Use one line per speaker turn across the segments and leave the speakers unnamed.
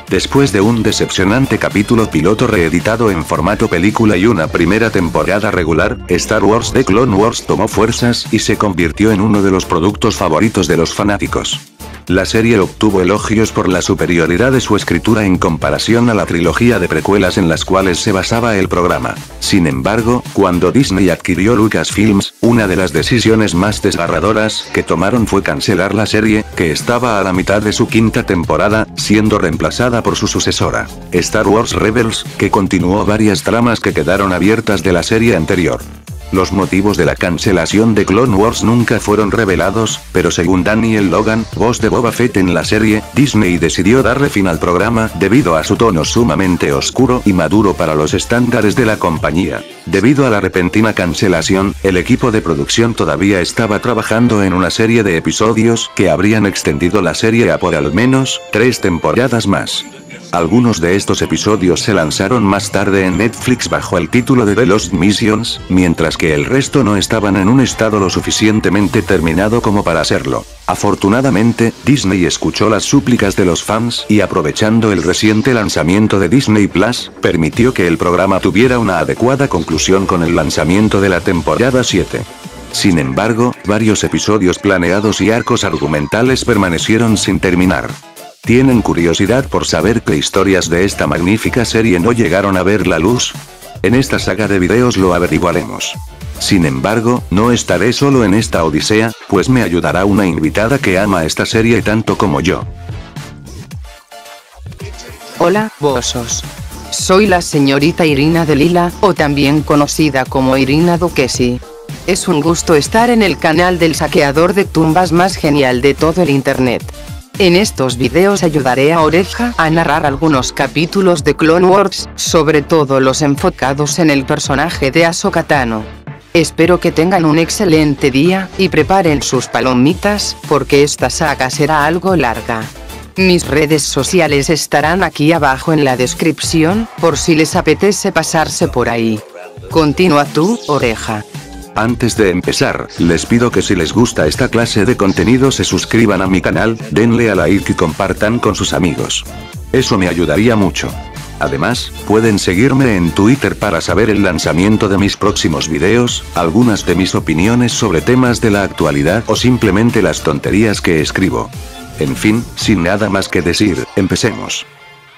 Después de un decepcionante capítulo piloto reeditado en formato película y una primera temporada regular, Star Wars The Clone Wars tomó fuerzas y se convirtió en uno de los productos favoritos de los fanáticos. La serie obtuvo elogios por la superioridad de su escritura en comparación a la trilogía de precuelas en las cuales se basaba el programa. Sin embargo, cuando Disney adquirió Lucasfilms, una de las decisiones más desgarradoras que tomaron fue cancelar la serie, que estaba a la mitad de su quinta temporada, siendo reemplazada por su sucesora, Star Wars Rebels, que continuó varias tramas que quedaron abiertas de la serie anterior. Los motivos de la cancelación de Clone Wars nunca fueron revelados, pero según Daniel Logan, voz de Boba Fett en la serie, Disney decidió darle fin al programa debido a su tono sumamente oscuro y maduro para los estándares de la compañía. Debido a la repentina cancelación, el equipo de producción todavía estaba trabajando en una serie de episodios que habrían extendido la serie a por al menos 3 temporadas más. Algunos de estos episodios se lanzaron más tarde en Netflix bajo el título de The Lost Missions, mientras que el resto no estaban en un estado lo suficientemente terminado como para hacerlo. Afortunadamente, Disney escuchó las súplicas de los fans y aprovechando el reciente lanzamiento de Disney Plus, permitió que el programa tuviera una adecuada conclusión con el lanzamiento de la temporada 7. Sin embargo, varios episodios planeados y arcos argumentales permanecieron sin terminar. ¿Tienen curiosidad por saber qué historias de esta magnífica serie no llegaron a ver la luz? En esta saga de videos lo averiguaremos. Sin embargo, no estaré solo en esta odisea, pues me ayudará una invitada que ama esta serie tanto como yo.
Hola, Bosos. Soy la señorita Irina de Lila, o también conocida como Irina Duquesi. Es un gusto estar en el canal del saqueador de tumbas más genial de todo el internet. En estos videos ayudaré a Oreja a narrar algunos capítulos de Clone Wars, sobre todo los enfocados en el personaje de Ahsoka Tano. Espero que tengan un excelente día, y preparen sus palomitas, porque esta saga será algo larga. Mis redes sociales estarán aquí abajo en la descripción, por si les apetece pasarse por ahí. Continúa tú, Oreja.
Antes de empezar, les pido que si les gusta esta clase de contenido se suscriban a mi canal, denle a like y compartan con sus amigos. Eso me ayudaría mucho. Además, pueden seguirme en Twitter para saber el lanzamiento de mis próximos videos, algunas de mis opiniones sobre temas de la actualidad o simplemente las tonterías que escribo. En fin, sin nada más que decir, empecemos.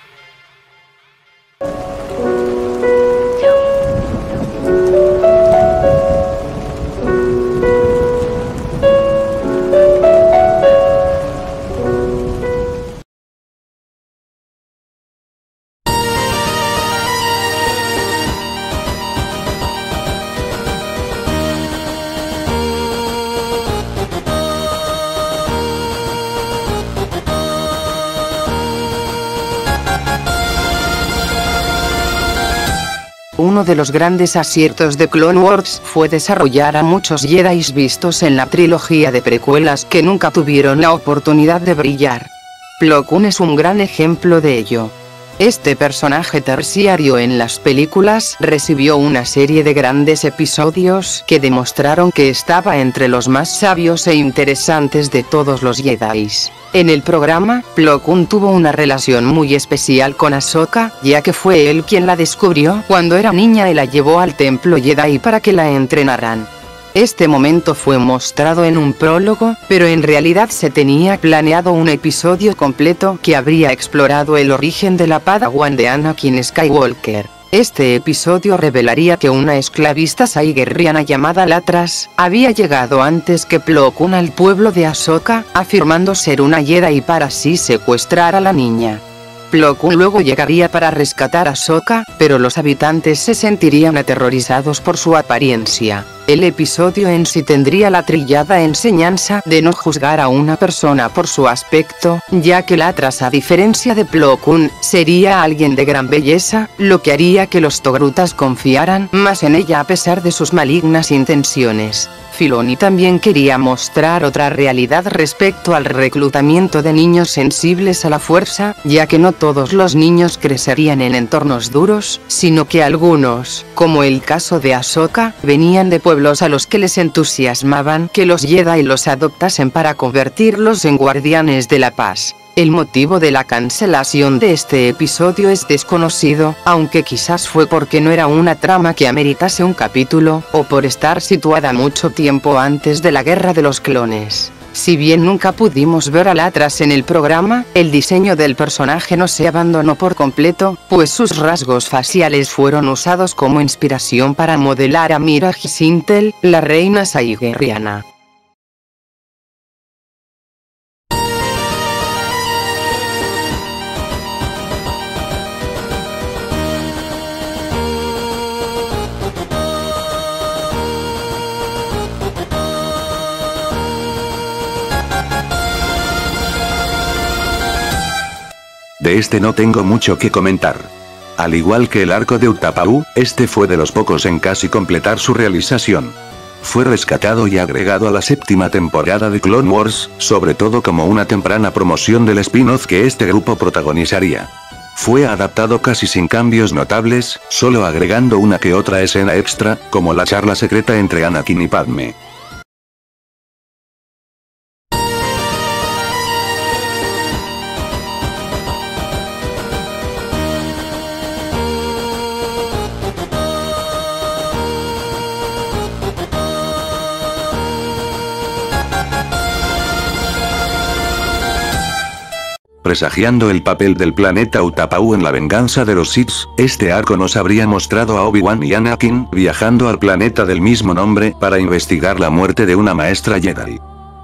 Uno de los grandes aciertos de Clone Wars fue desarrollar a muchos Jedi vistos en la trilogía de precuelas que nunca tuvieron la oportunidad de brillar. Plo Koon es un gran ejemplo de ello. Este personaje terciario en las películas recibió una serie de grandes episodios que demostraron que estaba entre los más sabios e interesantes de todos los Jedi. En el programa, Plo Koon tuvo una relación muy especial con Ahsoka, ya que fue él quien la descubrió cuando era niña y la llevó al templo Jedi para que la entrenaran. Este momento fue mostrado en un prólogo, pero en realidad se tenía planeado un episodio completo que habría explorado el origen de la Padawan de Anakin Skywalker. Este episodio revelaría que una esclavista saigerriana llamada Latras había llegado antes que Plo Koon al pueblo de Ahsoka, afirmando ser una Jedi para así secuestrar a la niña. Plo Koon luego llegaría para rescatar a Ahsoka, pero los habitantes se sentirían aterrorizados por su apariencia. El episodio en sí tendría la trillada enseñanza de no juzgar a una persona por su aspecto, ya que Latras, a diferencia de Plo Koon, sería alguien de gran belleza, lo que haría que los togrutas confiaran más en ella a pesar de sus malignas intenciones. Filoni también quería mostrar otra realidad respecto al reclutamiento de niños sensibles a la fuerza, ya que no todos los niños crecerían en entornos duros, sino que algunos, como el caso de Ahsoka, venían de pueblos a los que les entusiasmaban que los Jedi los adoptasen para convertirlos en guardianes de la paz. El motivo de la cancelación de este episodio es desconocido, aunque quizás fue porque no era una trama que ameritase un capítulo, o por estar situada mucho tiempo antes de la Guerra de los Clones. Si bien nunca pudimos ver a Latras en el programa, el diseño del personaje no se abandonó por completo, pues sus rasgos faciales fueron usados como inspiración para modelar a Mira Gisintel, la reina saigeriana.
De este no tengo mucho que comentar. Al igual que el arco de Utapau, este fue de los pocos en casi completar su realización. Fue rescatado y agregado a la 7ª temporada de Clone Wars, sobre todo como una temprana promoción del spin-off que este grupo protagonizaría. Fue adaptado casi sin cambios notables, solo agregando una que otra escena extra, como la charla secreta entre Anakin y Padme. Presagiando el papel del planeta Utapau en la venganza de los Sith, este arco nos habría mostrado a Obi-Wan y Anakin viajando al planeta del mismo nombre para investigar la muerte de una maestra Jedi.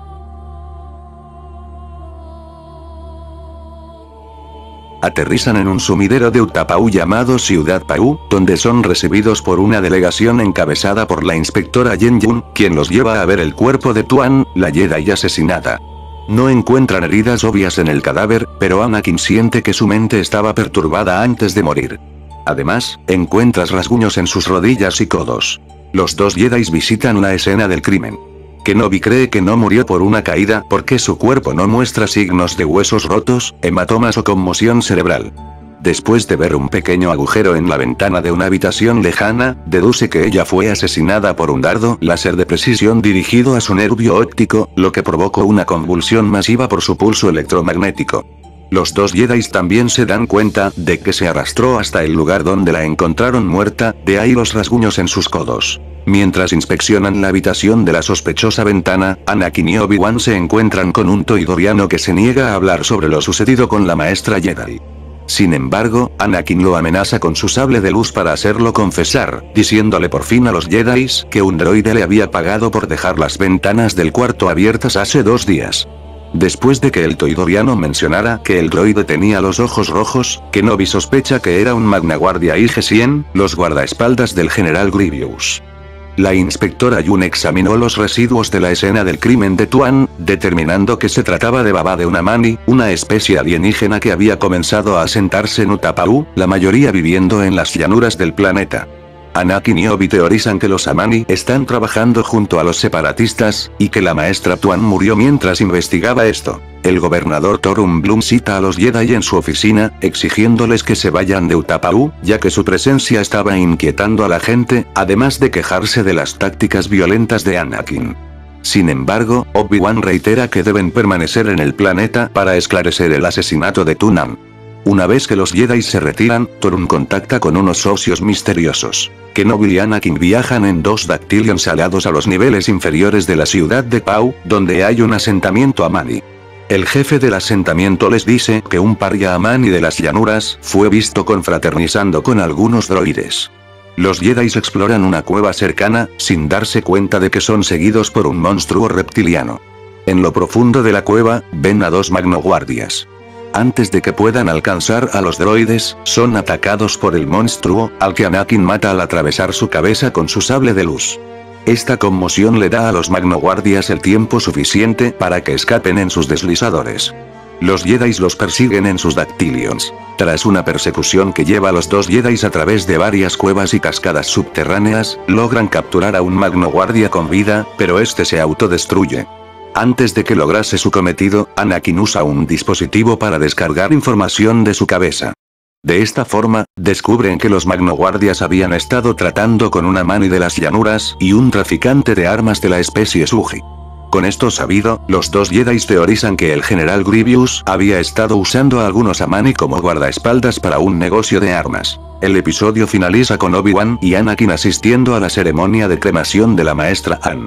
Aterrizan en un sumidero de Utapau llamado Ciudad Pau, donde son recibidos por una delegación encabezada por la inspectora Yen Yun, quien los lleva a ver el cuerpo de Tuan, la Jedi asesinada. No encuentran heridas obvias en el cadáver, pero Anakin siente que su mente estaba perturbada antes de morir. Además, encuentras rasguños en sus rodillas y codos. Los dos Jedi visitan la escena del crimen. Kenobi cree que no murió por una caída porque su cuerpo no muestra signos de huesos rotos, hematomas o conmoción cerebral. Después de ver un pequeño agujero en la ventana de una habitación lejana, deduce que ella fue asesinada por un dardo láser de precisión dirigido a su nervio óptico, lo que provocó una convulsión masiva por su pulso electromagnético. Los dos Jedi también se dan cuenta de que se arrastró hasta el lugar donde la encontraron muerta, de ahí los rasguños en sus codos. Mientras inspeccionan la habitación de la sospechosa ventana, Anakin y Obi-Wan se encuentran con un toidoriano que se niega a hablar sobre lo sucedido con la maestra Jedi. Sin embargo, Anakin lo amenaza con su sable de luz para hacerlo confesar, diciéndole por fin a los Jedi que un droide le había pagado por dejar las ventanas del cuarto abiertas hace 2 días. Después de que el toidoriano mencionara que el droide tenía los ojos rojos, Kenobi sospecha que era un Magna Guardia IG-100, los guardaespaldas del general Grievous. La inspectora Yun examinó los residuos de la escena del crimen de Tuan, determinando que se trataba de Baba de una Mani, una especie alienígena que había comenzado a asentarse en Utapau, la mayoría viviendo en las llanuras del planeta. Anakin y Obi teorizan que los Amani están trabajando junto a los separatistas, y que la maestra Tuan murió mientras investigaba esto. El gobernador Torum Blum cita a los Jedi en su oficina, exigiéndoles que se vayan de Utapau, ya que su presencia estaba inquietando a la gente, además de quejarse de las tácticas violentas de Anakin. Sin embargo, Obi-Wan reitera que deben permanecer en el planeta para esclarecer el asesinato de Tunan. Una vez que los Jedi se retiran, Torum contacta con unos socios misteriosos. Kenobi y Anakin viajan en 2 Dactylions alados a los niveles inferiores de la ciudad de Pau, donde hay un asentamiento Amani. El jefe del asentamiento les dice que un paria Amani de las llanuras fue visto confraternizando con algunos droides. Los Jedi exploran una cueva cercana, sin darse cuenta de que son seguidos por un monstruo reptiliano. En lo profundo de la cueva, ven a 2 magnoguardias. Antes de que puedan alcanzar a los droides, son atacados por el monstruo, al que Anakin mata al atravesar su cabeza con su sable de luz. Esta conmoción le da a los magnoguardias el tiempo suficiente para que escapen en sus deslizadores. Los Jedi los persiguen en sus Dactylions. Tras una persecución que lleva a los 2 Jedi a través de varias cuevas y cascadas subterráneas, logran capturar a un magnoguardia con vida, pero este se autodestruye. Antes de que lograse su cometido, Anakin usa un dispositivo para descargar información de su cabeza. De esta forma, descubren que los magnoguardias habían estado tratando con una Mani de las llanuras y un traficante de armas de la especie Suji. Con esto sabido, los dos Jedi teorizan que el general Grievous había estado usando a algunos Amani como guardaespaldas para un negocio de armas. El episodio finaliza con Obi-Wan y Anakin asistiendo a la ceremonia de cremación de la maestra Ann.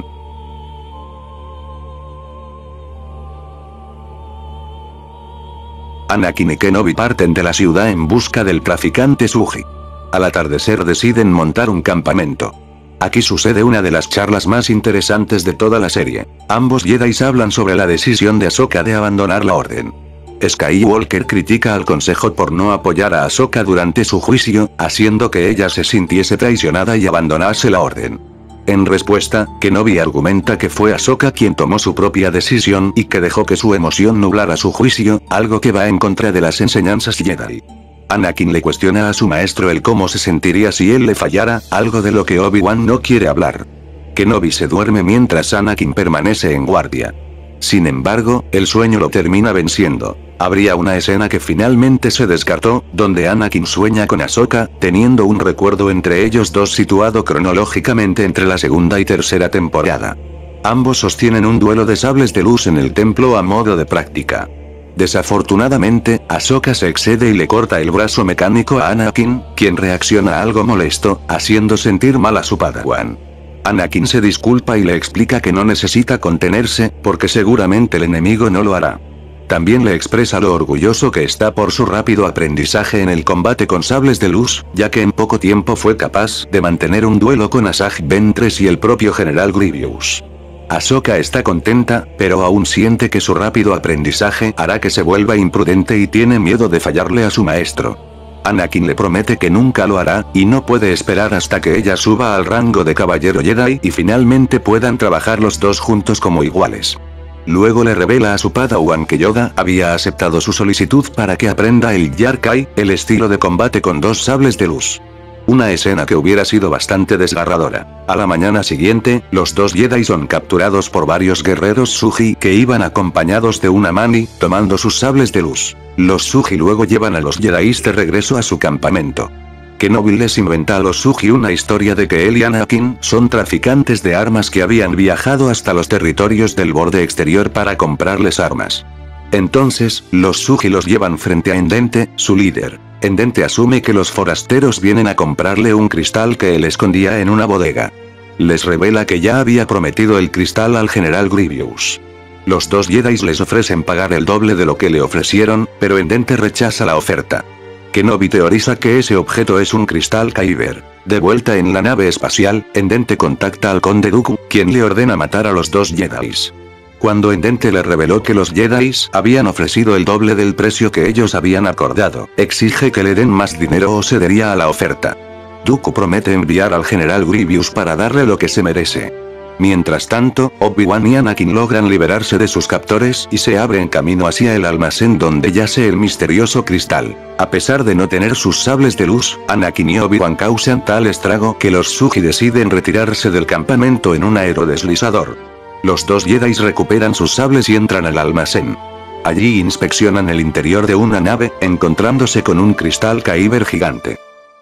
Anakin y Kenobi parten de la ciudad en busca del traficante Suji. Al atardecer deciden montar un campamento. Aquí sucede una de las charlas más interesantes de toda la serie. Ambos Jedi hablan sobre la decisión de Ahsoka de abandonar la orden. Skywalker critica al Consejo por no apoyar a Ahsoka durante su juicio, haciendo que ella se sintiese traicionada y abandonase la orden. En respuesta, Kenobi argumenta que fue Ahsoka quien tomó su propia decisión y que dejó que su emoción nublara su juicio, algo que va en contra de las enseñanzas Jedi. Anakin le cuestiona a su maestro el cómo se sentiría si él le fallara, algo de lo que Obi-Wan no quiere hablar. Kenobi se duerme mientras Anakin permanece en guardia. Sin embargo, el sueño lo termina venciendo. Habría una escena que finalmente se descartó, donde Anakin sueña con Ahsoka, teniendo un recuerdo entre ellos dos situado cronológicamente entre la segunda y tercera temporada. Ambos sostienen un duelo de sables de luz en el templo a modo de práctica. Desafortunadamente, Ahsoka se excede y le corta el brazo mecánico a Anakin, quien reacciona algo molesto, haciendo sentir mal a su Padawan. Anakin se disculpa y le explica que no necesita contenerse, porque seguramente el enemigo no lo hará. También le expresa lo orgulloso que está por su rápido aprendizaje en el combate con sables de luz, ya que en poco tiempo fue capaz de mantener un duelo con Asajj Ventress y el propio General Grievous. Ahsoka está contenta, pero aún siente que su rápido aprendizaje hará que se vuelva imprudente y tiene miedo de fallarle a su maestro. Anakin le promete que nunca lo hará, y no puede esperar hasta que ella suba al rango de Caballero Jedi y finalmente puedan trabajar los dos juntos como iguales. Luego le revela a su Padawan que Yoda había aceptado su solicitud para que aprenda el Yarkai, el estilo de combate con dos sables de luz. Una escena que hubiera sido bastante desgarradora. A la mañana siguiente, los dos Jedi son capturados por varios guerreros Suji que iban acompañados de una Mani, tomando sus sables de luz. Los Suji luego llevan a los Jedi de regreso a su campamento. Kenobi les inventa a los Suji una historia de que él y Anakin son traficantes de armas que habían viajado hasta los territorios del borde exterior para comprarles armas. Entonces, los Suji los llevan frente a Endente, su líder. Endente asume que los forasteros vienen a comprarle un cristal que él escondía en una bodega. Les revela que ya había prometido el cristal al general Grievous. Los dos Jedi les ofrecen pagar el doble de lo que le ofrecieron, pero Endente rechaza la oferta. Kenobi teoriza que ese objeto es un cristal Kyber. De vuelta en la nave espacial, Endente contacta al conde Dooku, quien le ordena matar a los dos Jedi. Cuando Endente le reveló que los Jedi habían ofrecido el doble del precio que ellos habían acordado, exige que le den más dinero o cedería a la oferta. Dooku promete enviar al general Grievous para darle lo que se merece. Mientras tanto, Obi-Wan y Anakin logran liberarse de sus captores y se abren camino hacia el almacén donde yace el misterioso cristal. A pesar de no tener sus sables de luz, Anakin y Obi-Wan causan tal estrago que los Suji deciden retirarse del campamento en un aerodeslizador. Los dos Jedi recuperan sus sables y entran al almacén. Allí inspeccionan el interior de una nave, encontrándose con un cristal Kyber gigante.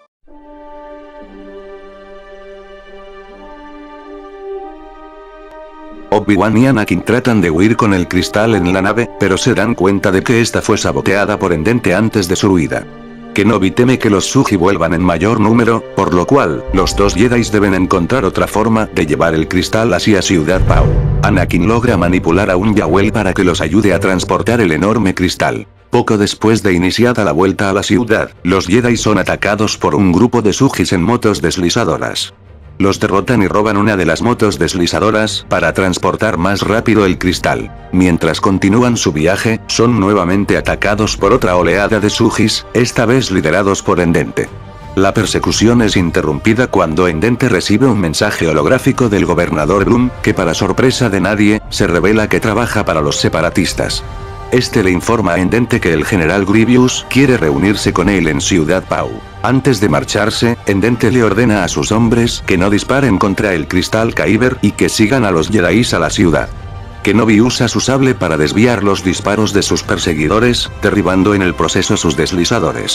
Obi-Wan y Anakin tratan de huir con el cristal en la nave, pero se dan cuenta de que esta fue saboteada por Endente antes de su huida. Kenobi teme que los Suji vuelvan en mayor número, por lo cual, los dos Jedi deben encontrar otra forma de llevar el cristal hacia Ciudad Pao. Anakin logra manipular a un Yahuel para que los ayude a transportar el enorme cristal. Poco después de iniciada la vuelta a la ciudad, los Jedi son atacados por un grupo de Sujis en motos deslizadoras. Los derrotan y roban una de las motos deslizadoras para transportar más rápido el cristal. Mientras continúan su viaje, son nuevamente atacados por otra oleada de Sujis, esta vez liderados por Endente. La persecución es interrumpida cuando Endente recibe un mensaje holográfico del gobernador Bloom, que para sorpresa de nadie, se revela que trabaja para los separatistas. Este le informa a Endente que el general Grievous quiere reunirse con él en Ciudad Pao. Antes de marcharse, Endente le ordena a sus hombres que no disparen contra el cristal Kyber y que sigan a los Jedi a la ciudad. Kenobi usa su sable para desviar los disparos de sus perseguidores, derribando en el proceso sus deslizadores.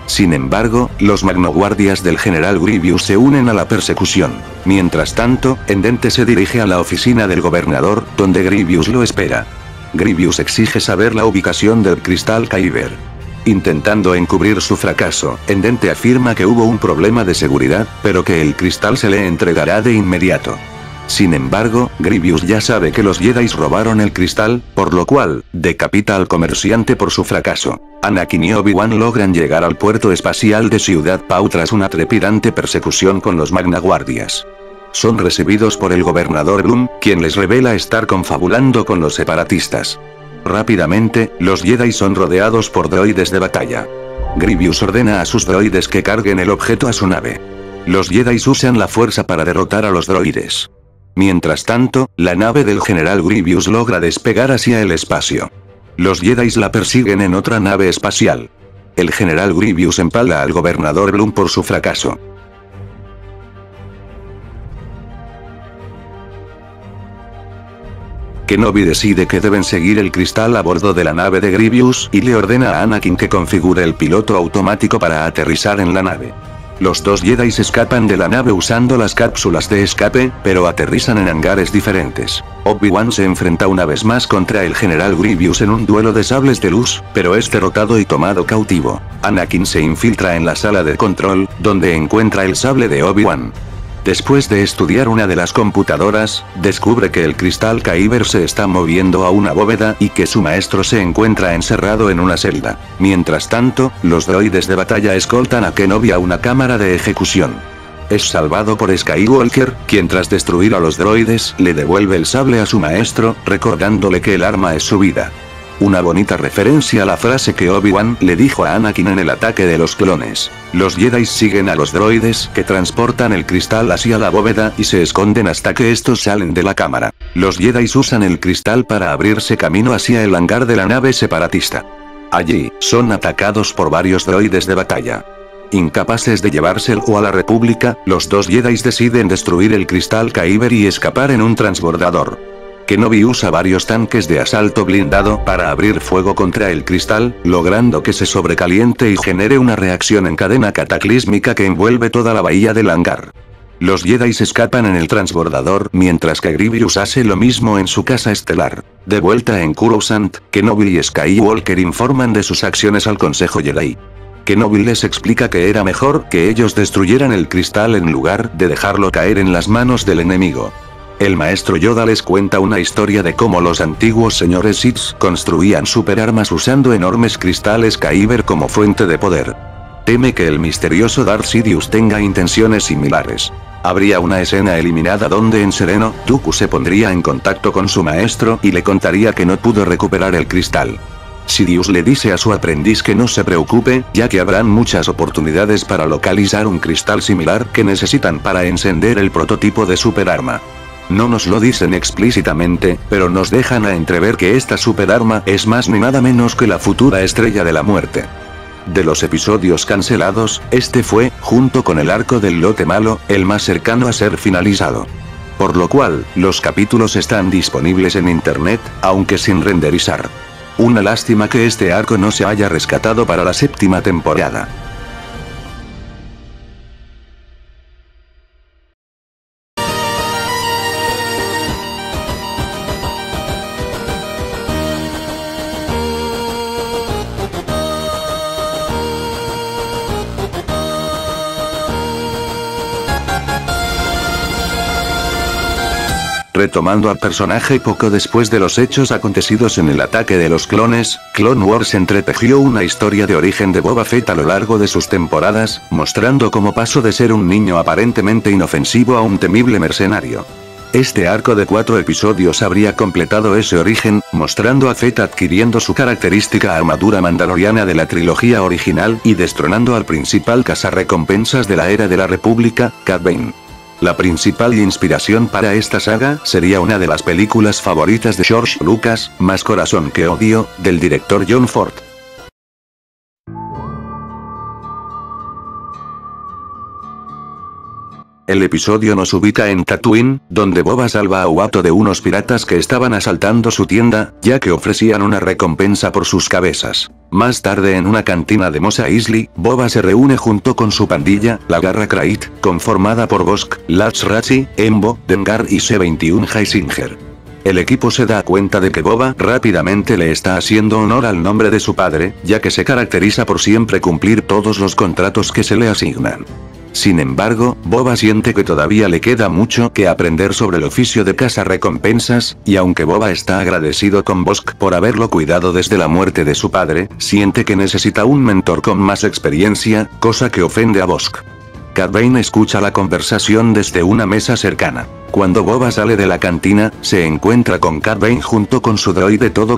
Sin embargo, los magnoguardias del general Grievous se unen a la persecución. Mientras tanto, Dente se dirige a la oficina del gobernador, donde Grievous lo espera. Grievous exige saber la ubicación del cristal Kyber. Intentando encubrir su fracaso, Dente afirma que hubo un problema de seguridad, pero que el cristal se le entregará de inmediato. Sin embargo, Grievous ya sabe que los Jedi robaron el cristal, por lo cual, decapita al comerciante por su fracaso. Anakin y Obi-Wan logran llegar al puerto espacial de Ciudad Pau tras una trepidante persecución con los magnaguardias. Son recibidos por el gobernador Bloom, quien les revela estar confabulando con los separatistas. Rápidamente, los Jedi son rodeados por droides de batalla. Grievous ordena a sus droides que carguen el objeto a su nave. Los Jedi usan la fuerza para derrotar a los droides. Mientras tanto, la nave del general Grievous logra despegar hacia el espacio. Los Jedi la persiguen en otra nave espacial. El general Grievous empala al gobernador Bloom por su fracaso. Kenobi decide que deben seguir el cristal a bordo de la nave de Grievous y le ordena a Anakin que configure el piloto automático para aterrizar en la nave. Los dos Jedi escapan de la nave usando las cápsulas de escape, pero aterrizan en hangares diferentes. Obi-Wan se enfrenta una vez más contra el general Grievous en un duelo de sables de luz, pero es derrotado y tomado cautivo. Anakin se infiltra en la sala de control, donde encuentra el sable de Obi-Wan. Después de estudiar una de las computadoras, descubre que el cristal Kyber se está moviendo a una bóveda y que su maestro se encuentra encerrado en una celda. Mientras tanto, los droides de batalla escoltan a Kenobi a una cámara de ejecución. Es salvado por Skywalker, quien tras destruir a los droides, le devuelve el sable a su maestro, recordándole que el arma es su vida. Una bonita referencia a la frase que Obi-Wan le dijo a Anakin en el ataque de los clones. Los Jedi siguen a los droides que transportan el cristal hacia la bóveda y se esconden hasta que estos salen de la cámara. Los Jedi usan el cristal para abrirse camino hacia el hangar de la nave separatista. Allí, son atacados por varios droides de batalla. Incapaces de llevárselo a la República, los dos Jedi deciden destruir el cristal Kyber y escapar en un transbordador. Kenobi usa varios tanques de asalto blindado para abrir fuego contra el cristal, logrando que se sobrecaliente y genere una reacción en cadena cataclísmica que envuelve toda la bahía del hangar. Los Jedi escapan en el transbordador mientras que Grievous hace lo mismo en su casa estelar. De vuelta en Coruscant, Kenobi y Skywalker informan de sus acciones al Consejo Jedi. Kenobi les explica que era mejor que ellos destruyeran el cristal en lugar de dejarlo caer en las manos del enemigo. El maestro Yoda les cuenta una historia de cómo los antiguos señores Sith construían superarmas usando enormes cristales Kyber como fuente de poder. Teme que el misterioso Darth Sidious tenga intenciones similares. Habría una escena eliminada donde en Sereno, Dooku se pondría en contacto con su maestro y le contaría que no pudo recuperar el cristal. Sidious le dice a su aprendiz que no se preocupe, ya que habrán muchas oportunidades para localizar un cristal similar que necesitan para encender el prototipo de superarma. No nos lo dicen explícitamente, pero nos dejan a entrever que esta superarma es más ni nada menos que la futura estrella de la muerte. De los episodios cancelados, este fue, junto con el arco del lote malo, el más cercano a ser finalizado. Por lo cual, los capítulos están disponibles en internet, aunque sin renderizar. Una lástima que este arco no se haya rescatado para la 7ª temporada. Retomando al personaje poco después de los hechos acontecidos en el ataque de los clones, Clone Wars entretejió una historia de origen de Boba Fett a lo largo de sus temporadas, mostrando cómo pasó de ser un niño aparentemente inofensivo a un temible mercenario. Este arco de 4 episodios habría completado ese origen, mostrando a Fett adquiriendo su característica armadura mandaloriana de la trilogía original y destronando al principal cazarrecompensas de la era de la República, Cad Bane. La principal inspiración para esta saga sería una de las películas favoritas de George Lucas, Más corazón que odio, del director John Ford. El episodio nos ubica en Tatooine, donde Boba salva a Watto de unos piratas que estaban asaltando su tienda, ya que ofrecían una recompensa por sus cabezas. Más tarde en una cantina de Mos Eisley, Boba se reúne junto con su pandilla, la Garra Krayt, conformada por Bossk, Latch Ratchy, Embo, Dengar y C-21 Heisinger. El equipo se da cuenta de que Boba rápidamente le está haciendo honor al nombre de su padre, ya que se caracteriza por siempre cumplir todos los contratos que se le asignan. Sin embargo, Boba siente que todavía le queda mucho que aprender sobre el oficio de cazarrecompensas, y aunque Boba está agradecido con Bossk por haberlo cuidado desde la muerte de su padre, siente que necesita un mentor con más experiencia, cosa que ofende a Bossk. Cad Bane escucha la conversación desde una mesa cercana. Cuando Boba sale de la cantina, se encuentra con Cad Bane junto con su droide todo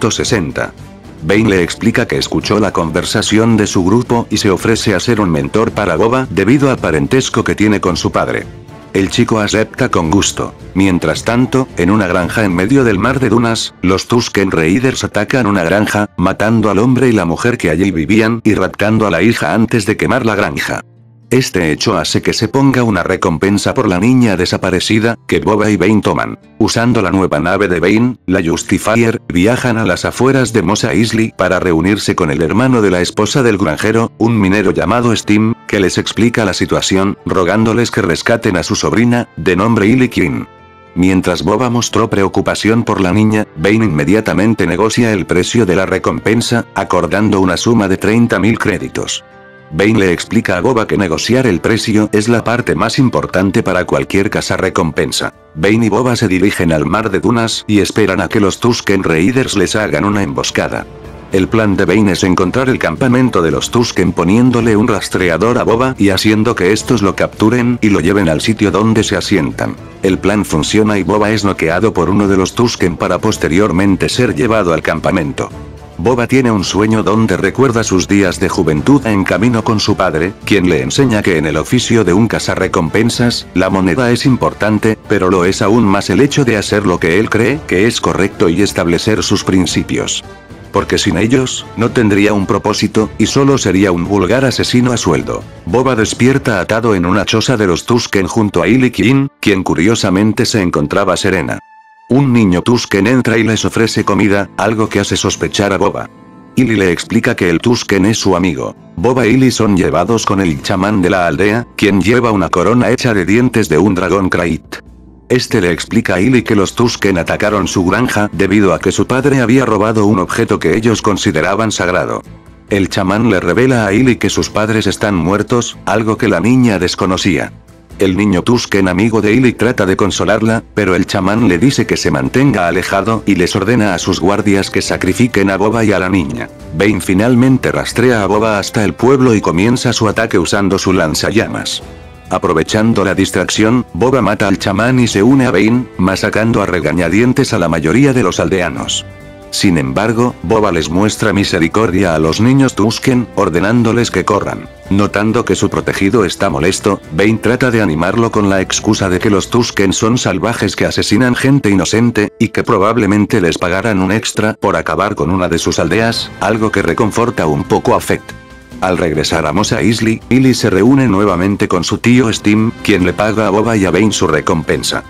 360. Bane le explica que escuchó la conversación de su grupo y se ofrece a ser un mentor para Boba debido al parentesco que tiene con su padre. El chico acepta con gusto. Mientras tanto, en una granja en medio del mar de dunas, los Tusken Raiders atacan una granja, matando al hombre y la mujer que allí vivían y raptando a la hija antes de quemar la granja. Este hecho hace que se ponga una recompensa por la niña desaparecida, que Boba y Bane toman. Usando la nueva nave de Bane, la Justifier, viajan a las afueras de Mos Eisley para reunirse con el hermano de la esposa del granjero, un minero llamado Steam, que les explica la situación, rogándoles que rescaten a su sobrina, de nombre Illy Queen. Mientras Boba mostró preocupación por la niña, Bane inmediatamente negocia el precio de la recompensa, acordando una suma de 30.000 créditos. Bane le explica a Boba que negociar el precio es la parte más importante para cualquier cazarrecompensa. Bane y Boba se dirigen al mar de dunas y esperan a que los Tusken Raiders les hagan una emboscada. El plan de Bane es encontrar el campamento de los Tusken poniéndole un rastreador a Boba y haciendo que estos lo capturen y lo lleven al sitio donde se asientan. El plan funciona y Boba es noqueado por uno de los Tusken para posteriormente ser llevado al campamento. Boba tiene un sueño donde recuerda sus días de juventud en camino con su padre, quien le enseña que en el oficio de un cazarrecompensas, la moneda es importante, pero lo es aún más el hecho de hacer lo que él cree que es correcto y establecer sus principios. Porque sin ellos, no tendría un propósito, y solo sería un vulgar asesino a sueldo. Boba despierta atado en una choza de los Tusken junto a Illy Queen, quien curiosamente se encontraba serena. Un niño Tusken entra y les ofrece comida, algo que hace sospechar a Boba. Illy le explica que el Tusken es su amigo. Boba y Illy son llevados con el chamán de la aldea, quien lleva una corona hecha de dientes de un dragón Krayt. Este le explica a Illy que los Tusken atacaron su granja debido a que su padre había robado un objeto que ellos consideraban sagrado. El chamán le revela a Illy que sus padres están muertos, algo que la niña desconocía. El niño Tusken amigo de Illy trata de consolarla, pero el chamán le dice que se mantenga alejado y les ordena a sus guardias que sacrifiquen a Boba y a la niña. Bane finalmente rastrea a Boba hasta el pueblo y comienza su ataque usando su lanzallamas. Aprovechando la distracción, Boba mata al chamán y se une a Bane, masacrando a regañadientes a la mayoría de los aldeanos. Sin embargo, Boba les muestra misericordia a los niños Tusken, ordenándoles que corran. Notando que su protegido está molesto, Bane trata de animarlo con la excusa de que los Tusken son salvajes que asesinan gente inocente, y que probablemente les pagarán un extra por acabar con una de sus aldeas, algo que reconforta un poco a Fett. Al regresar a Mos Eisley, Illy se reúne nuevamente con su tío Steam, quien le paga a Boba y a Bane su recompensa.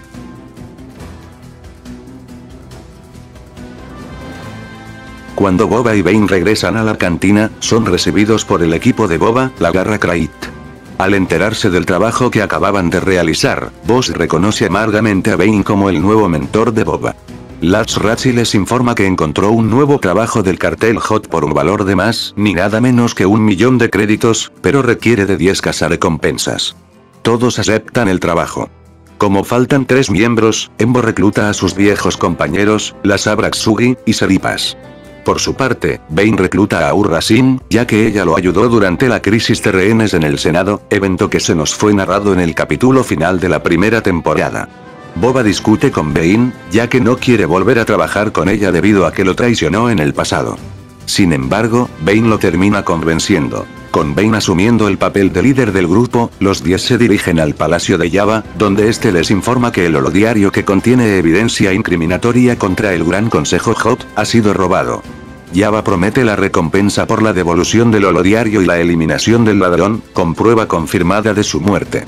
Cuando Boba y Bane regresan a la cantina, son recibidos por el equipo de Boba, la Garra Krayt. Al enterarse del trabajo que acababan de realizar, Bossk reconoce amargamente a Bane como el nuevo mentor de Boba. Latch Ratchy les informa que encontró un nuevo trabajo del cartel Hot por un valor de más ni nada menos que 1.000.000 de créditos, pero requiere de 10 cazarrecompensas. Todos aceptan el trabajo. Como faltan 3 miembros, Embo recluta a sus viejos compañeros, las Abraxugi y Seripas. Por su parte, Bane recluta a Aurra Sinn, ya que ella lo ayudó durante la crisis de rehenes en el Senado, evento que se nos fue narrado en el capítulo final de la primera temporada. Boba discute con Bane, ya que no quiere volver a trabajar con ella debido a que lo traicionó en el pasado. Sin embargo, Bane lo termina convenciendo. Con Bane asumiendo el papel de líder del grupo, los 10 se dirigen al Palacio de Jabba, donde este les informa que el holodiario que contiene evidencia incriminatoria contra el Gran Consejo Hot ha sido robado. Jabba promete la recompensa por la devolución del holodiario y la eliminación del ladrón, con prueba confirmada de su muerte.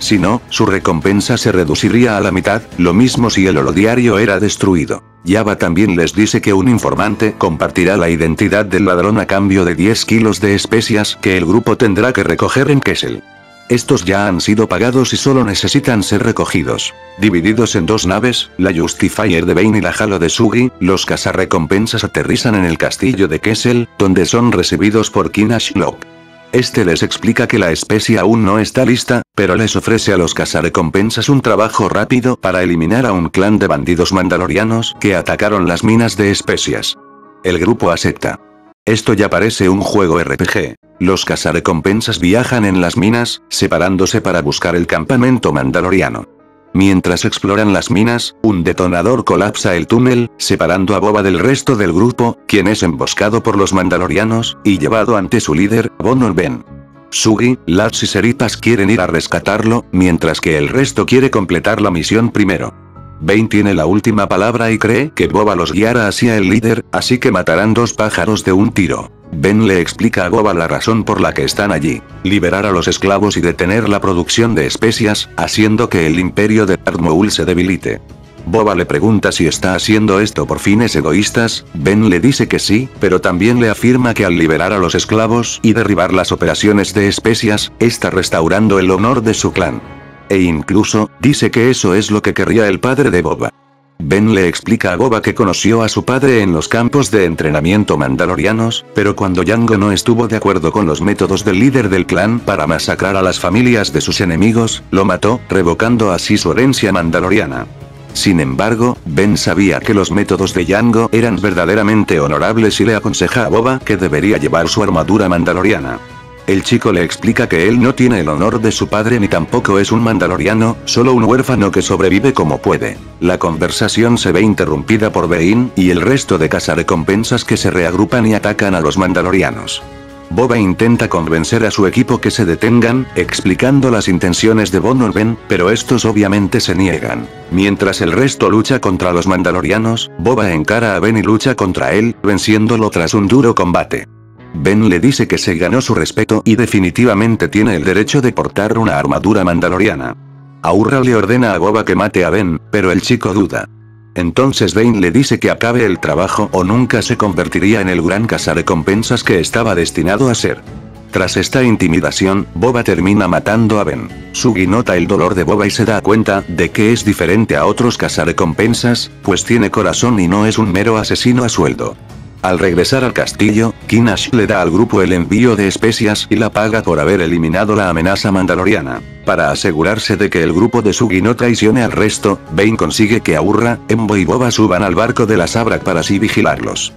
Si no, su recompensa se reduciría a la mitad, lo mismo si el oro diario era destruido. Jabba también les dice que un informante compartirá la identidad del ladrón a cambio de 10 kilos de especias que el grupo tendrá que recoger en Kessel. Estos ya han sido pagados y solo necesitan ser recogidos. Divididos en dos naves, la Justifier de Bane y la Halo de Sugi, los cazarrecompensas aterrizan en el castillo de Kessel, donde son recibidos por King Ashlock. Este les explica que la especie aún no está lista, pero les ofrece a los cazarrecompensas un trabajo rápido para eliminar a un clan de bandidos mandalorianos que atacaron las minas de especias. El grupo acepta. Esto ya parece un juego RPG. Los cazarrecompensas viajan en las minas, separándose para buscar el campamento mandaloriano. Mientras exploran las minas, un detonador colapsa el túnel, separando a Boba del resto del grupo, quien es emboscado por los mandalorianos, y llevado ante su líder, Bon Orben. Sugi, Lats y Seripas quieren ir a rescatarlo, mientras que el resto quiere completar la misión primero. Bane tiene la última palabra y cree que Boba los guiará hacia el líder, así que matarán dos pájaros de un tiro. Ben le explica a Boba la razón por la que están allí: liberar a los esclavos y detener la producción de especias, haciendo que el imperio de Darth Maul se debilite. Boba le pregunta si está haciendo esto por fines egoístas. Ben le dice que sí, pero también le afirma que al liberar a los esclavos y derribar las operaciones de especias, está restaurando el honor de su clan. E incluso, dice que eso es lo que querría el padre de Boba. Ben le explica a Boba que conoció a su padre en los campos de entrenamiento mandalorianos, pero cuando Jango no estuvo de acuerdo con los métodos del líder del clan para masacrar a las familias de sus enemigos, lo mató, revocando así su herencia mandaloriana. Sin embargo, Ben sabía que los métodos de Jango eran verdaderamente honorables y le aconseja a Boba que debería llevar su armadura mandaloriana. El chico le explica que él no tiene el honor de su padre ni tampoco es un mandaloriano, solo un huérfano que sobrevive como puede. La conversación se ve interrumpida por Bane y el resto de cazarrecompensas que se reagrupan y atacan a los mandalorianos. Boba intenta convencer a su equipo que se detengan, explicando las intenciones de Bon Orben, pero estos obviamente se niegan. Mientras el resto lucha contra los mandalorianos, Boba encara a Ben y lucha contra él, venciéndolo tras un duro combate. Ben le dice que se ganó su respeto y definitivamente tiene el derecho de portar una armadura mandaloriana. Aurra le ordena a Boba que mate a Ben, pero el chico duda. Entonces Bane le dice que acabe el trabajo o nunca se convertiría en el gran cazarrecompensas que estaba destinado a ser. Tras esta intimidación, Boba termina matando a Ben. Sugi nota el dolor de Boba y se da cuenta de que es diferente a otros cazarrecompensas, pues tiene corazón y no es un mero asesino a sueldo. Al regresar al castillo, King Ash le da al grupo el envío de especias y la paga por haber eliminado la amenaza mandaloriana. Para asegurarse de que el grupo de Sugi no traicione al resto, Bane consigue que Aurra, Embo y Boba suban al barco de la Sabrak para así vigilarlos.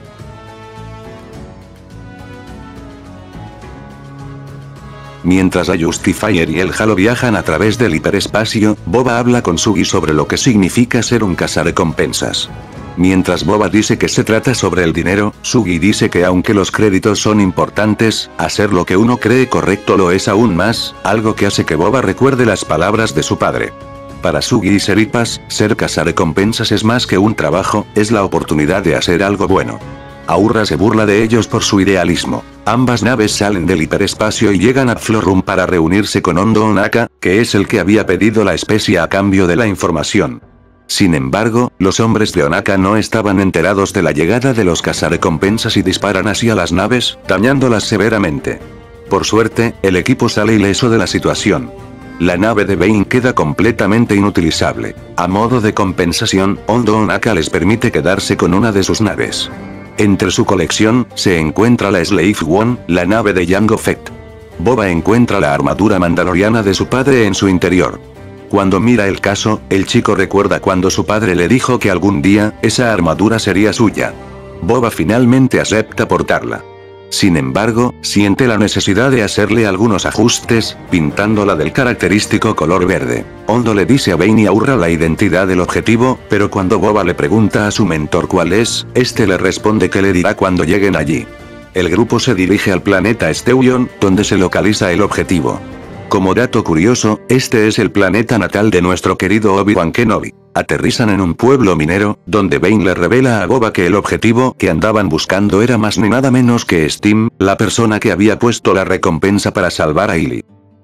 Mientras la Justifier y el Halo viajan a través del hiperespacio, Boba habla con Sugi sobre lo que significa ser un cazarrecompensas. Mientras Boba dice que se trata sobre el dinero, Sugi dice que aunque los créditos son importantes, hacer lo que uno cree correcto lo es aún más, algo que hace que Boba recuerde las palabras de su padre. Para Sugi y Seripas, ser cazarrecompensas es más que un trabajo, es la oportunidad de hacer algo bueno. Aurra se burla de ellos por su idealismo. Ambas naves salen del hiperespacio y llegan a Florum para reunirse con Hondo Ohnaka, que es el que había pedido la especie a cambio de la información. Sin embargo, los hombres de Ohnaka no estaban enterados de la llegada de los cazarrecompensas y disparan hacia las naves, dañándolas severamente. Por suerte, el equipo sale ileso de la situación. La nave de Bane queda completamente inutilizable. A modo de compensación, Hondo Ohnaka les permite quedarse con una de sus naves. Entre su colección, se encuentra la Slave One, la nave de Jango Fett. Boba encuentra la armadura mandaloriana de su padre en su interior. Cuando mira el caso, el chico recuerda cuando su padre le dijo que algún día, esa armadura sería suya. Boba finalmente acepta portarla. Sin embargo, siente la necesidad de hacerle algunos ajustes, pintándola del característico color verde. Hondo le dice a Bane y Aurra la identidad del objetivo, pero cuando Boba le pregunta a su mentor cuál es, este le responde que le dirá cuando lleguen allí. El grupo se dirige al planeta Steuion, donde se localiza el objetivo. Como dato curioso, este es el planeta natal de nuestro querido Obi-Wan Kenobi. Aterrizan en un pueblo minero, donde Bane le revela a Boba que el objetivo que andaban buscando era más ni nada menos que Steam, la persona que había puesto la recompensa para salvar a Illy.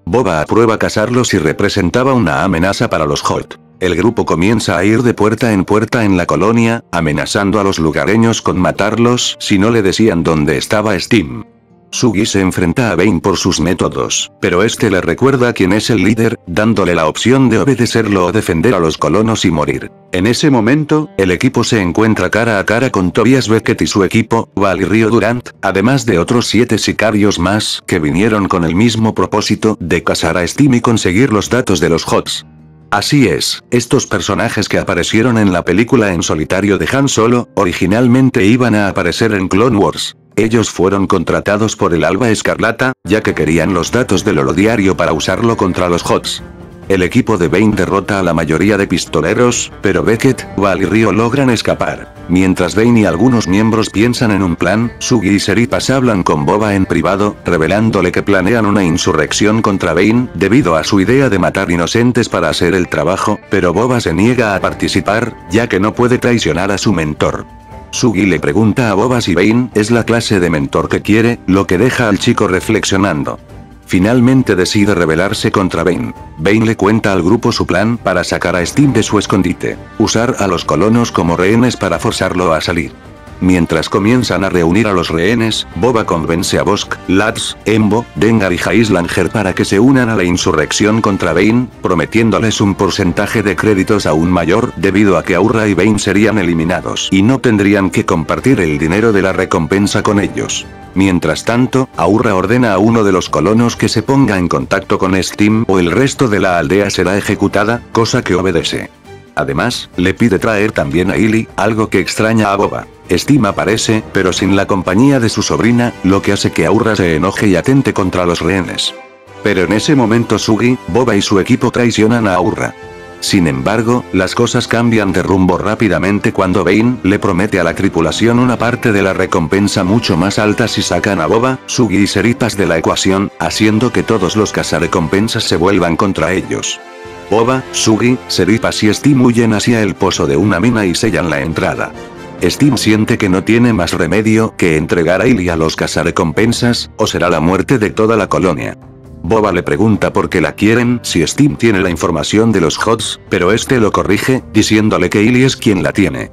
Boba aprueba casarlos y representaba una amenaza para los Hoth. El grupo comienza a ir de puerta en la colonia, amenazando a los lugareños con matarlos si no le decían dónde estaba Steam. Sugi se enfrenta a Bane por sus métodos, pero este le recuerda quién es el líder, dándole la opción de obedecerlo o defender a los colonos y morir. En ese momento, el equipo se encuentra cara a cara con Tobias Beckett y su equipo, Val y Rio Durant, además de otros 7 sicarios más, que vinieron con el mismo propósito, de cazar a Steam y conseguir los datos de los Hoths. Así es, estos personajes que aparecieron en la película en solitario de Han Solo, originalmente iban a aparecer en Clone Wars. Ellos fueron contratados por el Alba Escarlata, ya que querían los datos del holodiario para usarlo contra los Hoths. El equipo de Bane derrota a la mayoría de pistoleros, pero Beckett, Val y Rio logran escapar. Mientras Bane y algunos miembros piensan en un plan, Sugi y Seripas hablan con Boba en privado, revelándole que planean una insurrección contra Bane, debido a su idea de matar inocentes para hacer el trabajo, pero Boba se niega a participar, ya que no puede traicionar a su mentor. Sugi le pregunta a Boba si Bane es la clase de mentor que quiere, lo que deja al chico reflexionando. Finalmente decide rebelarse contra Bane. Bane le cuenta al grupo su plan para sacar a Steam de su escondite. Usar a los colonos como rehenes para forzarlo a salir. Mientras comienzan a reunir a los rehenes, Boba convence a Bossk, Lats, Embo, Dengar y Heislanger para que se unan a la insurrección contra Bane, prometiéndoles un porcentaje de créditos aún mayor, debido a que Aurra y Bane serían eliminados y no tendrían que compartir el dinero de la recompensa con ellos. Mientras tanto, Aurra ordena a uno de los colonos que se ponga en contacto con Steam o el resto de la aldea será ejecutada, cosa que obedece. Además, le pide traer también a Illy, algo que extraña a Boba. Steam aparece, pero sin la compañía de su sobrina, lo que hace que Aurra se enoje y atente contra los rehenes. Pero en ese momento Sugi, Boba y su equipo traicionan a Aurra. Sin embargo, las cosas cambian de rumbo rápidamente cuando Bane le promete a la tripulación una parte de la recompensa mucho más alta si sacan a Boba, Sugi y Seripas de la ecuación, haciendo que todos los cazarrecompensas se vuelvan contra ellos. Boba, Sugi, Seripas y Steam huyen hacia el pozo de una mina y sellan la entrada. Steam siente que no tiene más remedio que entregar a Illy a los cazarrecompensas, o será la muerte de toda la colonia. Boba le pregunta por qué la quieren si Steam tiene la información de los Hoths, pero este lo corrige, diciéndole que Illy es quien la tiene.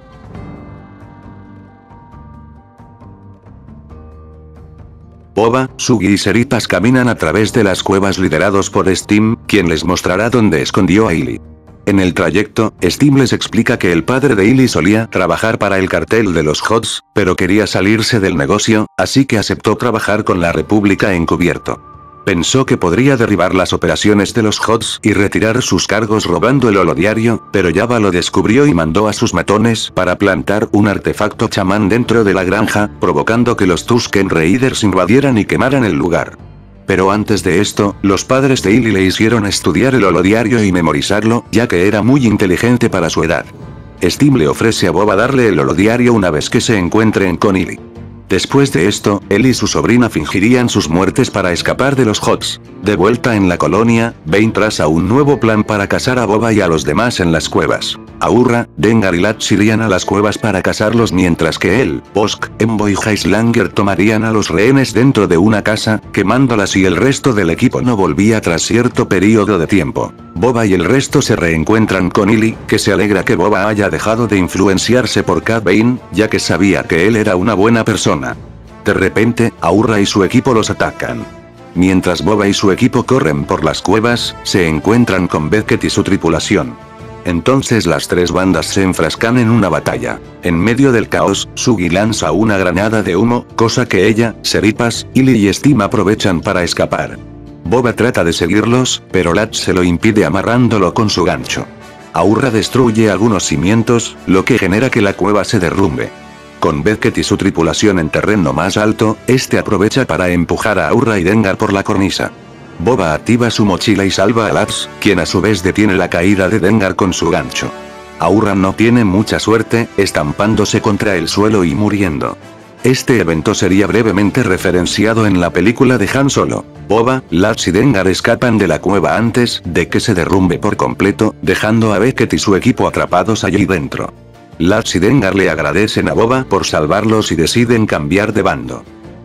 Boba, Sugi y Seripas caminan a través de las cuevas liderados por Steam, quien les mostrará dónde escondió a Illy. En el trayecto, Steam les explica que el padre de Illy solía trabajar para el cartel de los Hoths, pero quería salirse del negocio, así que aceptó trabajar con la República encubierto. Pensó que podría derribar las operaciones de los Hoths y retirar sus cargos robando el holodiario, pero Jabba lo descubrió y mandó a sus matones para plantar un artefacto chamán dentro de la granja, provocando que los Tusken Raiders invadieran y quemaran el lugar. Pero antes de esto, los padres de Illy le hicieron estudiar el holodiario y memorizarlo, ya que era muy inteligente para su edad. Steam le ofrece a Boba darle el holodiario una vez que se encuentren con Illy. Después de esto, él y su sobrina fingirían sus muertes para escapar de los Hoths. De vuelta en la colonia, Bane traza un nuevo plan para cazar a Boba y a los demás en las cuevas. Aurra, Dengar y Lats irían a las cuevas para cazarlos mientras que él, Bossk, Embo y Heislanger tomarían a los rehenes dentro de una casa, quemándolas y el resto del equipo no volvía tras cierto periodo de tiempo. Boba y el resto se reencuentran con Illy, que se alegra que Boba haya dejado de influenciarse por Cad Bane, ya que sabía que él era una buena persona. De repente, Aurra y su equipo los atacan. Mientras Boba y su equipo corren por las cuevas, se encuentran con Beckett y su tripulación. Entonces las tres bandas se enfrascan en una batalla. En medio del caos, Sugi lanza una granada de humo, cosa que ella, Seripas, Illy y Steam aprovechan para escapar. Boba trata de seguirlos, pero Lats se lo impide amarrándolo con su gancho. Aurra destruye algunos cimientos, lo que genera que la cueva se derrumbe. Con Beckett y su tripulación en terreno más alto, este aprovecha para empujar a Aurra y Dengar por la cornisa. Boba activa su mochila y salva a Lats, quien a su vez detiene la caída de Dengar con su gancho. Aurra no tiene mucha suerte, estampándose contra el suelo y muriendo. Este evento sería brevemente referenciado en la película de Han Solo. Boba, Lats y Dengar escapan de la cueva antes de que se derrumbe por completo, dejando a Beckett y su equipo atrapados allí dentro. Lats y Dengar le agradecen a Boba por salvarlos y deciden cambiar de bando.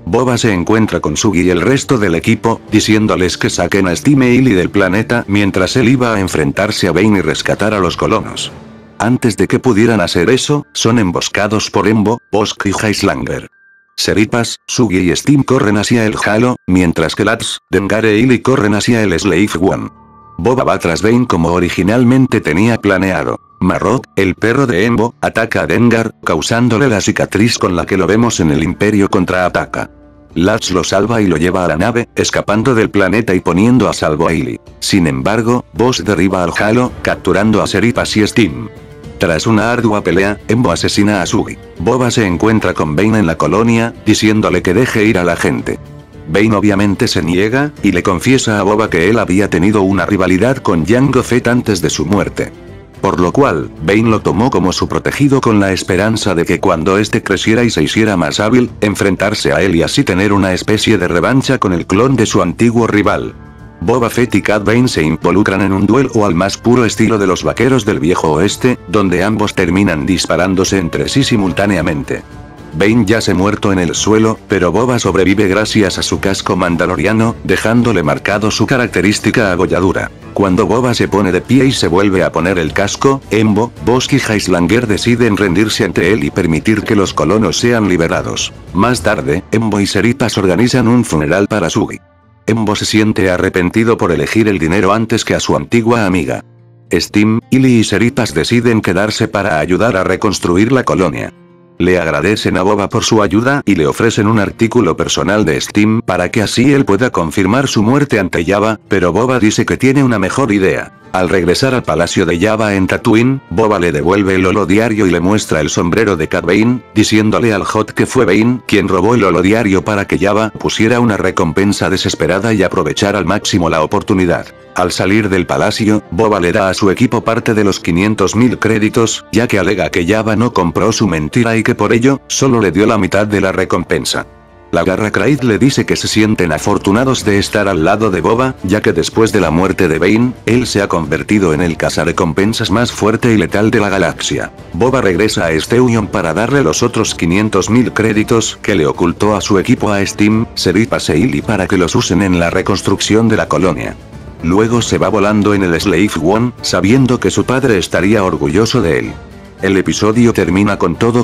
Boba se encuentra con Sugi y el resto del equipo, diciéndoles que saquen a Steam e Illy del planeta mientras él iba a enfrentarse a Bane y rescatar a los colonos. Antes de que pudieran hacer eso, son emboscados por Embo, Bossk y Heislanger. Seripas, Sugi y Steam corren hacia el Halo, mientras que Lats, Dengar e Illy corren hacia el Slave One. Boba va tras Bane como originalmente tenía planeado. Marrok, el perro de Embo, ataca a Dengar, causándole la cicatriz con la que lo vemos en el Imperio contraataca. Lats lo salva y lo lleva a la nave, escapando del planeta y poniendo a salvo a Illy. Sin embargo, Boss derriba al Halo, capturando a Seripas y Steam. Tras una ardua pelea, Embo asesina a Sugi. Boba se encuentra con Bane en la colonia, diciéndole que deje ir a la gente. Bane obviamente se niega, y le confiesa a Boba que él había tenido una rivalidad con Jango Fett antes de su muerte. Por lo cual, Bane lo tomó como su protegido con la esperanza de que cuando este creciera y se hiciera más hábil, enfrentarse a él y así tener una especie de revancha con el clon de su antiguo rival. Boba Fett y Cad Bane se involucran en un duelo al más puro estilo de los vaqueros del viejo oeste, donde ambos terminan disparándose entre sí simultáneamente. Bane yace muerto en el suelo, pero Boba sobrevive gracias a su casco mandaloriano, dejándole marcado su característica agolladura. Cuando Boba se pone de pie y se vuelve a poner el casco, Embo, Bossk y Heislanger deciden rendirse ante él y permitir que los colonos sean liberados. Más tarde, Embo y Seripas organizan un funeral para Sugi. Embo se siente arrepentido por elegir el dinero antes que a su antigua amiga. Steam, Illy y Seripas deciden quedarse para ayudar a reconstruir la colonia. Le agradecen a Boba por su ayuda y le ofrecen un artículo personal de Steam para que así él pueda confirmar su muerte ante Jabba, pero Boba dice que tiene una mejor idea. Al regresar al palacio de Jabba en Tatooine, Boba le devuelve el holodiario y le muestra el sombrero de Cad Bane, diciéndole al Hot que fue Bane quien robó el holodiario para que Jabba pusiera una recompensa desesperada y aprovechar al máximo la oportunidad. Al salir del palacio, Boba le da a su equipo parte de los 500.000 créditos, ya que alega que Jabba no compró su mentira y que por ello, solo le dio la mitad de la recompensa. La Garra Kraid le dice que se sienten afortunados de estar al lado de Boba, ya que después de la muerte de Bane, él se ha convertido en el cazarrecompensas más fuerte y letal de la galaxia. Boba regresa a Steunion para darle los otros 500.000 créditos que le ocultó a su equipo a Steam, Seripas e Illy para que los usen en la reconstrucción de la colonia. Luego se va volando en el Slave One, sabiendo que su padre estaría orgulloso de él. El episodio termina con todo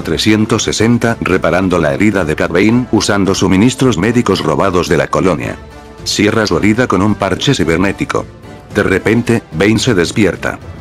360 reparando la herida de Cad Bane usando suministros médicos robados de la colonia. Cierra su herida con un parche cibernético. De repente, Bane se despierta.